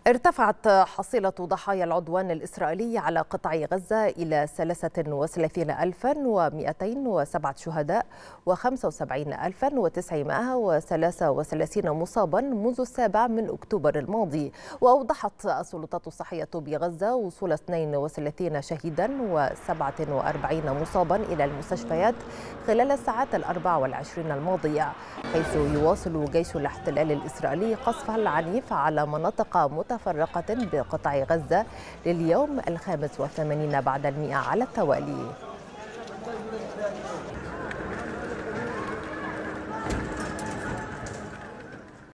ارتفعت حصيلة ضحايا العدوان الإسرائيلي على قطاع غزة إلى 33,207 شهداء و75,933 مصابا منذ 7 من أكتوبر الماضي. وأوضحت السلطات الصحية بغزة وصول 32 شهيدا و47 مصابا إلى المستشفيات خلال الساعات 24 الماضية، حيث يواصل جيش الاحتلال الإسرائيلي قصفه العنيف على مناطق متفرقة بقطاع غزة لليوم 85 بعد 100 على التوالي.